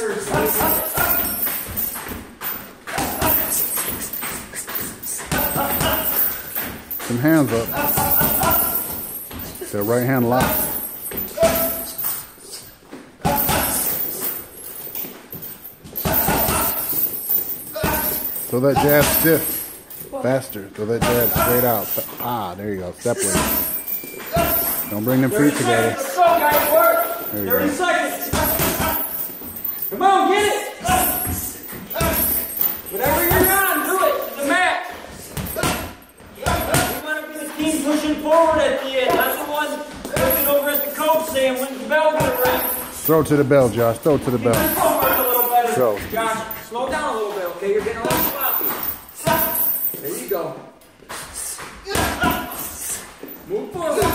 bastards. Some hands up. That right hand locked. Throw that jab stiff. Faster. Throw that jab straight out. Ah, there you go. Separated. Don't bring them feet together. Let's go, guys. Work. There you 30 go. seconds. Come on, get it. Whatever you're on, do it to the max. We want to be the team pushing forward at the end. Not the one looking over at the coach saying, when's the bell going to ring? Throw to the bell, Josh. Throw to the bell. Just go for it a little better. Go. Josh, slow down a little bit, okay? You're getting a little sloppy. There you go. Move forward.